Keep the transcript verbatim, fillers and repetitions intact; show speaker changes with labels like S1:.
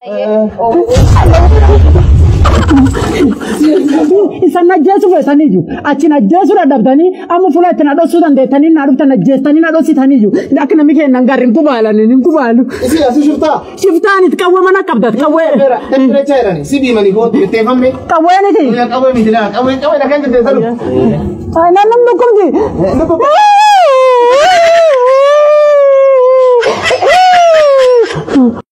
S1: Sana jesu fe saniju achina jesu la dabdani amu fula tana do sudan de tani na rufta na jestani na do sitaniju lakina mike nangari mkubala ni mkubalu
S2: isi asu shifta
S1: shiftani tkawe mana kabdat kawe
S2: temperature ni sibi mani go te famme
S1: kawe ni ti
S2: ya kawe mi dina kawe kawe na kan de salu
S1: ay nanam nukum ji